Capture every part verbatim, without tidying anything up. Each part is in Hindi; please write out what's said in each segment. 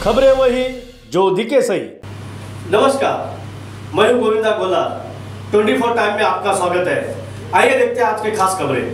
खबरें वही जो दिखे सही। नमस्कार, मैं हूं गोविंदा गोला। चौबीस टाइम में आपका स्वागत है। आइए देखते हैं आज की खास खबरें।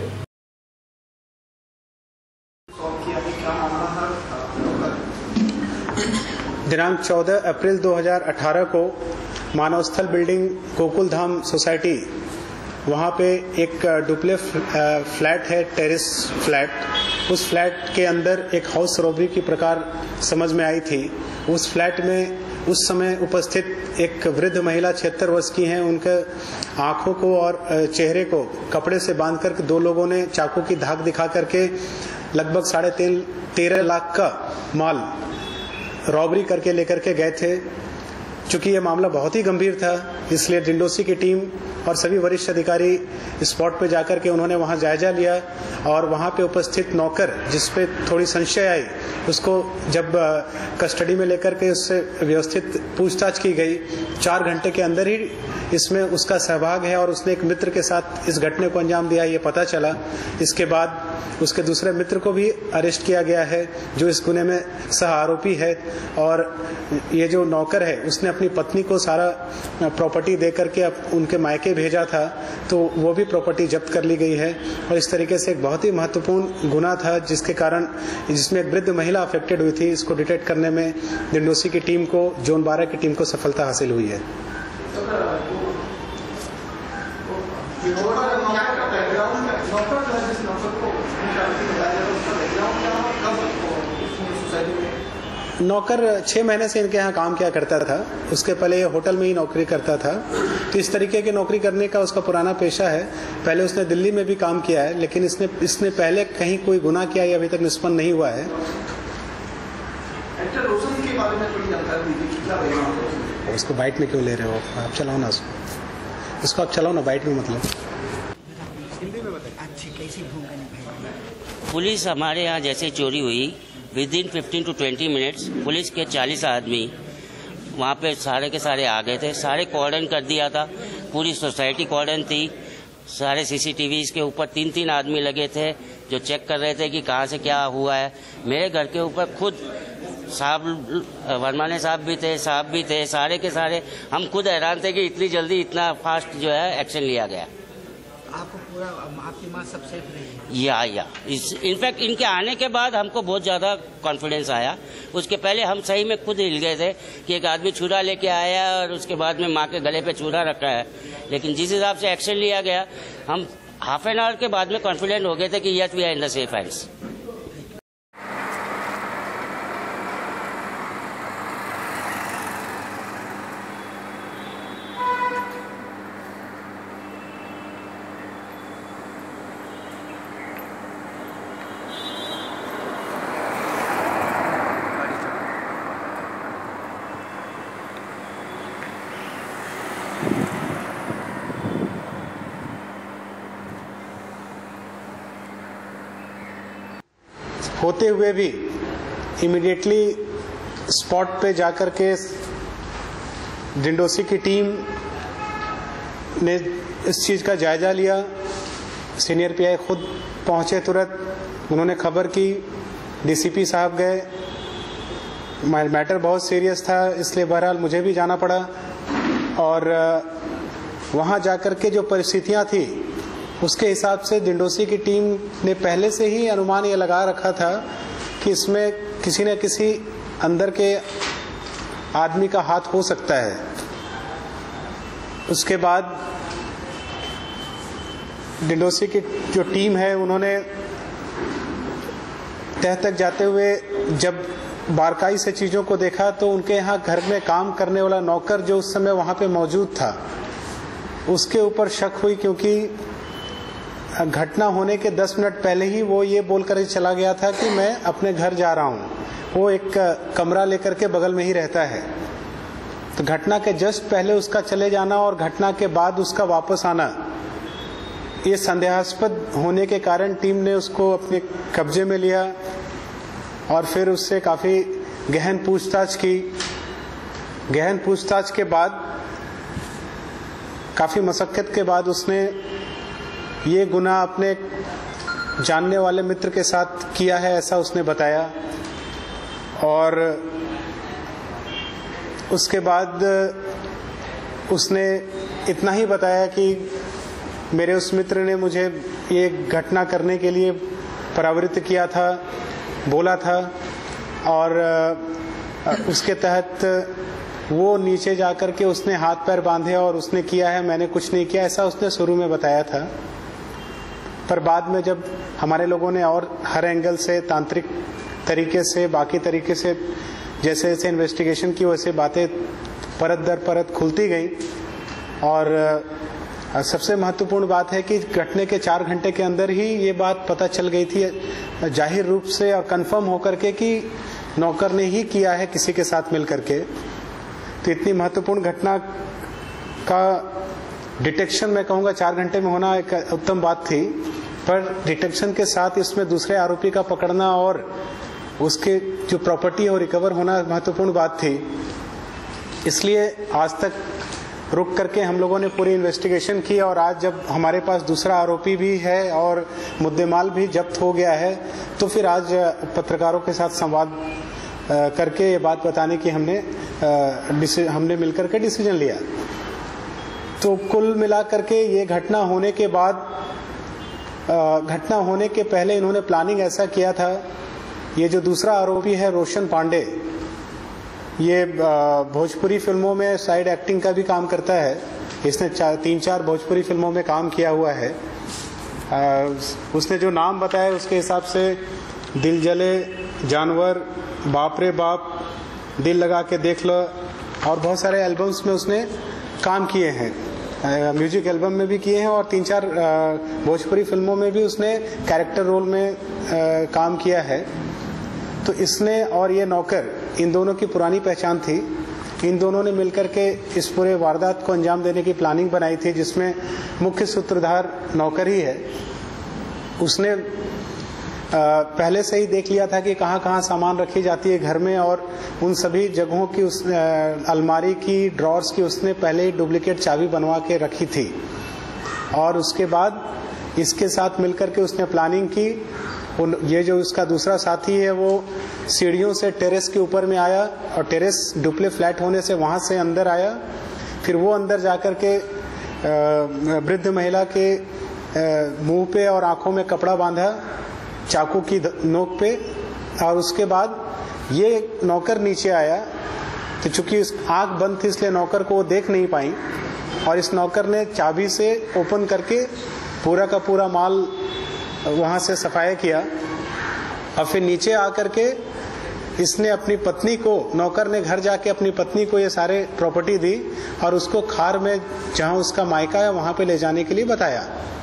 दिनांक चौदह अप्रैल दो हज़ार अठारह को मानव स्थल बिल्डिंग गोकुल धाम सोसाइटी, वहाँ पे एक डुप्ले फ्लैट है, टेरेस फ्लैट। उस फ्लैट के अंदर एक हाउस रॉबरी की प्रकार समझ में आई थी। उस फ्लैट में उस समय उपस्थित एक वृद्ध महिला छिहत्तर वर्ष की हैं। उनके आंखों को और चेहरे को कपड़े से बांध कर दो लोगों ने चाकू की धाक दिखा करके लगभग साढ़े तीन तेरह लाख का माल रॉबरी करके लेकर के गए थे। चूंकि यह मामला बहुत ही गंभीर था, इसलिए डिंडोसी की टीम और सभी वरिष्ठ अधिकारी स्पॉट पे जाकर के उन्होंने वहां जायजा लिया और वहां पे उपस्थित नौकर, जिसपे थोड़ी संशय आई, उसको जब कस्टडी में लेकर के उससे व्यवस्थित पूछताछ की गई। चार घंटे के अंदर ही इसमें उसका सहभाग है और उसने एक मित्र के साथ इस घटने को अंजाम दिया, ये पता चला। इसके बाद उसके दूसरे मित्र को भी अरेस्ट किया गया है, जो इस गुने में सह आरोपी है। और ये जो नौकर है, उसने अपनी पत्नी को सारा प्रॉपर्टी दे करके उनके मायके भेजा था, तो वो भी प्रॉपर्टी जब्त कर ली गई है। और इस तरीके से एक बहुत ही महत्वपूर्ण गुना था, जिसके कारण जिसमें एक वृद्ध महिला अफेक्टेड हुई थी, इसको डिटेक्ट करने में डिंडोसी की टीम को, जोन बारह की टीम को सफलता हासिल हुई है। नौकर छह महीने से इनके यहाँ काम किया करता था। उसके पहले ये होटल में ही नौकरी करता था, तो इस तरीके की नौकरी करने का उसका पुराना पेशा है। पहले उसने दिल्ली में भी काम किया है, लेकिन इसने इसने पहले कहीं कोई गुनाह किया या अभी तक निष्पन्न नहीं हुआ है। उसको बाइट में क्यों ले रहे हो आप? चलाओ ना उसको, उसको आप चलाओ ना, बाइट में मतलब। पुलिस हमारे यहाँ जैसे चोरी हुई, within fifteen to twenty minutes police के चालीस आदमी वहाँ पे सारे के सारे आ गए थे। सारे कॉर्डन कर दिया था, पूरी सोसाइटी कॉर्डन थी। सारे सीसीटीवी के ऊपर तीन तीन आदमी लगे थे जो चेक कर रहे थे कि कहाँ से क्या हुआ है। मेरे घर के ऊपर खुद साहब, वरमाने साहब भी थे, साहब भी थे, सारे के सारे हम खुद हैरान थे कि इतनी जल्दी इतना फास्ट जो है एक्शन लिया गया। आपको पूरा, आपकी माँ सब सेफ रही? या या इनफैक्ट इनके आने के बाद हमको बहुत ज़्यादा कॉन्फिडेंस आया। उसके पहले हम सही में खुद हिल गए थे कि एक आदमी छुरा लेके आया और उसके बाद में माँ के गले पे छुरा रखा है। लेकिन जिस हिसाब से एक्शन लिया गया, हम हाफ एन आवर के बाद में कॉन्फिडेंट हो गए थे कि yes we are in the safe hands. होते हुए भी इमीडिएटली स्पॉट पे जाकर के डिंडोसी की टीम ने इस चीज़ का जायजा लिया। सीनियर पीआई खुद पहुंचे तुरंत, उन्होंने खबर की, डीसीपी साहब गए। मैटर बहुत सीरियस था, इसलिए बहरहाल मुझे भी जाना पड़ा। और वहां जाकर के जो परिस्थितियां थी, उसके हिसाब से डिंडोसी की टीम ने पहले से ही अनुमान ये लगा रखा था कि इसमें किसी न किसी अंदर के आदमी का हाथ हो सकता है। उसके बाद डिंडोसी की जो टीम है, उन्होंने तह तक जाते हुए जब बारकाई से चीज़ों को देखा, तो उनके यहाँ घर में काम करने वाला नौकर जो उस समय वहाँ पे मौजूद था, उसके ऊपर शक हुई, क्योंकि घटना होने के दस मिनट पहले ही वो ये बोलकर चला गया था कि मैं अपने घर जा रहा हूँ। वो एक कमरा लेकर के बगल में ही रहता है। तो घटना के जस्ट पहले उसका चले जाना और घटना के बाद उसका वापस आना, ये संदेहास्पद होने के कारण टीम ने उसको अपने कब्जे में लिया और फिर उससे काफ़ी गहन पूछताछ की। गहन पूछताछ के बाद, काफ़ी मशक्कत के बाद उसने ये गुनाह अपने जानने वाले मित्र के साथ किया है, ऐसा उसने बताया। और उसके बाद उसने इतना ही बताया कि मेरे उस मित्र ने मुझे ये घटना करने के लिए प्रवृत्त किया था, बोला था, और उसके तहत वो नीचे जाकर के उसने हाथ पैर बांधे और उसने किया है, मैंने कुछ नहीं किया, ऐसा उसने शुरू में बताया था। पर बाद में जब हमारे लोगों ने और हर एंगल से, तांत्रिक तरीके से, बाकी तरीके से जैसे जैसे इन्वेस्टिगेशन की वैसे बातें परत दर परत खुलती गई, और सबसे महत्वपूर्ण बात है कि घटने के चार घंटे के अंदर ही ये बात पता चल गई थी जाहिर रूप से और कंफर्म होकर के कि नौकर ने ही किया है किसी के साथ मिल करके। तो इतनी महत्वपूर्ण घटना का डिटेक्शन मैं कहूँगा चार घंटे में होना एक उत्तम बात थी, पर डिटेक्शन के साथ इसमें दूसरे आरोपी का पकड़ना और उसके जो प्रॉपर्टी है वो रिकवर होना महत्वपूर्ण बात थी। इसलिए आज तक रुक करके हम लोगों ने पूरी इन्वेस्टिगेशन की, और आज जब हमारे पास दूसरा आरोपी भी है और मुद्देमाल भी जब्त हो गया है, तो फिर आज पत्रकारों के साथ संवाद करके ये बात बताने की हमने हमने मिलकर के डिसीजन लिया। तो कुल मिला करके ये घटना होने के बाद, घटना होने के पहले इन्होंने प्लानिंग ऐसा किया था। ये जो दूसरा आरोपी है रोशन पांडे, ये भोजपुरी फिल्मों में साइड एक्टिंग का भी काम करता है। इसने चार, तीन चार भोजपुरी फिल्मों में काम किया हुआ है। आ, उसने जो नाम बताया उसके हिसाब से दिल जले, जानवर, बाप रे बाप, दिल लगा के देख लो, और बहुत सारे एल्बम्स में उसने काम किए हैं, म्यूजिक एल्बम में भी किए हैं, और तीन चार भोजपुरी फिल्मों में भी उसने कैरेक्टर रोल में आ, काम किया है। तो इसने और ये नौकर, इन दोनों की पुरानी पहचान थी। इन दोनों ने मिलकर के इस पूरे वारदात को अंजाम देने की प्लानिंग बनाई थी, जिसमें मुख्य सूत्रधार नौकर ही है। उसने आ, पहले से ही देख लिया था कि कहाँ कहाँ सामान रखी जाती है घर में, और उन सभी जगहों की उस आ, अलमारी की, ड्रॉर्स की उसने पहले ही डुप्लीकेट चाबी बनवा के रखी थी। और उसके बाद इसके साथ मिलकर के उसने प्लानिंग की। ये जो उसका दूसरा साथी है वो सीढ़ियों से टेरेस के ऊपर में आया, और टेरेस डुप्ले फ्लैट होने से वहां से अंदर आया। फिर वो अंदर जाकर के वृद्ध महिला के मुंह पे और आंखों में कपड़ा बांधा चाकू की नोक पे, और उसके बाद ये नौकर नीचे आया। तो चूंकि आंख बंद थी इसलिए नौकर को वो देख नहीं पाई, और इस नौकर ने चाबी से ओपन करके पूरा का पूरा माल वहां से सफाया किया। और फिर नीचे आकर के इसने अपनी पत्नी को, नौकर ने घर जाके अपनी पत्नी को ये सारे प्रॉपर्टी दी, और उसको खार में जहां उसका मायका है वहां पे ले जाने के लिए बताया।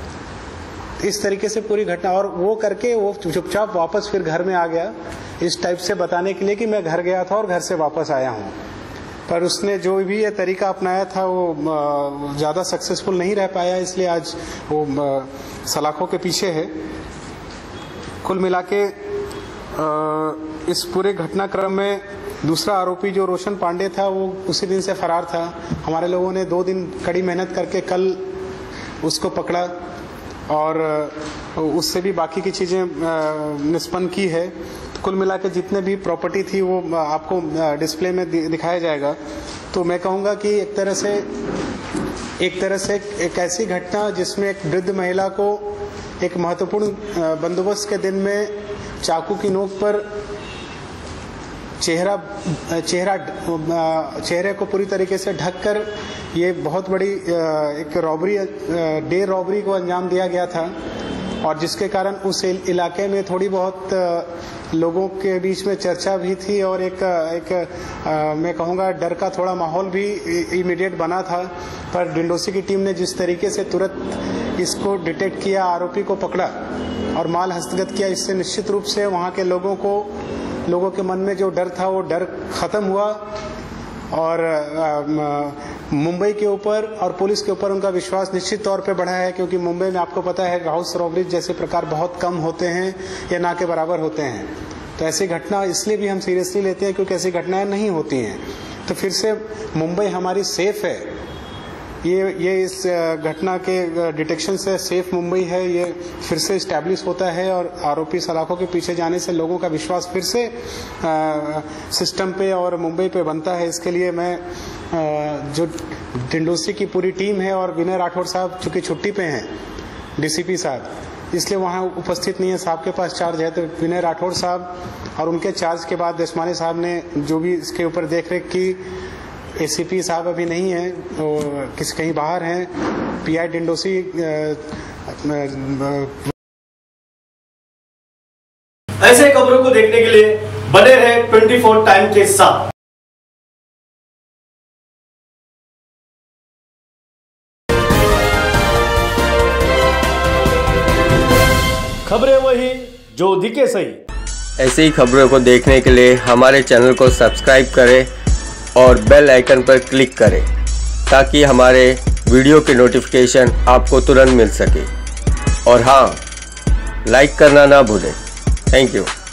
इस तरीके से पूरी घटना, और वो करके वो चुपचाप वापस फिर घर में आ गया, इस टाइप से बताने के लिए कि मैं घर गया था और घर से वापस आया हूँ। पर उसने जो भी ये तरीका अपनाया था वो ज़्यादा सक्सेसफुल नहीं रह पाया, इसलिए आज वो सलाखों के पीछे है। कुल मिला के इस पूरे घटनाक्रम में दूसरा आरोपी जो रोशन पांडे था वो उसी दिन से फरार था। हमारे लोगों ने दो दिन कड़ी मेहनत करके कल उसको पकड़ा, और उससे भी बाकी की चीज़ें निष्पन्न की है। तो कुल मिला के जितने भी प्रॉपर्टी थी वो आपको डिस्प्ले में दिखाया जाएगा। तो मैं कहूँगा कि एक तरह से एक तरह से एक ऐसी घटना जिसमें एक वृद्ध महिला को एक महत्वपूर्ण बंदोबस्त के दिन में चाकू की नोक पर चेहरा चेहरा चेहरे को पूरी तरीके से ढककर ये बहुत बड़ी एक रॉबरी, डे रॉबरी को अंजाम दिया गया था, और जिसके कारण उस इलाके में थोड़ी बहुत लोगों के बीच में चर्चा भी थी, और एक एक आ, मैं कहूँगा डर का थोड़ा माहौल भी इमीडिएट बना था। पर डिंडोसी की टीम ने जिस तरीके से तुरंत इसको डिटेक्ट किया, आरोपी को पकड़ा और माल हस्तगत किया, इससे निश्चित रूप से वहाँ के लोगों को लोगों के मन में जो डर था वो डर खत्म हुआ, और मुंबई के ऊपर और पुलिस के ऊपर उनका विश्वास निश्चित तौर पे बढ़ा है। क्योंकि मुंबई में आपको पता है हाउस रॉबरी जैसे प्रकार बहुत कम होते हैं या ना के बराबर होते हैं। तो ऐसी घटना इसलिए भी हम सीरियसली लेते हैं क्योंकि ऐसी घटनाएं नहीं होती हैं। तो फिर से मुंबई हमारी सेफ है, ये ये इस घटना के डिटेक्शन से सेफ मुंबई है, ये फिर से इस्टेब्लिश होता है और आरोपी सलाखों के पीछे जाने से लोगों का विश्वास फिर से आ, सिस्टम पे और मुंबई पे बनता है। इसके लिए मैं आ, जो डिंडोसी की पूरी टीम है और विनय राठौड़ साहब चूंकि छुट्टी पे हैं, डीसीपी साहब, इसलिए वहाँ उपस्थित नहीं है, साहब के पास चार्ज है, तो विनय राठौड़ साहब और उनके चार्ज के बाद दशमानी साहब ने जो भी इसके ऊपर देख रेख की। एसीपी साहब अभी नहीं हैं, वो किसी कहीं बाहर हैं। पीआई डिंडोसी ऐसे खबरों को देखने के लिए बने रहे ट्वेंटी फोर टाइम के साथ। खबरें वही जो दिखे सही। ऐसी ही खबरों को देखने के लिए हमारे चैनल को सब्सक्राइब करें और बेल आइकन पर क्लिक करें ताकि हमारे वीडियो की नोटिफिकेशन आपको तुरंत मिल सके। और हाँ, लाइक करना ना भूलें। Thank you.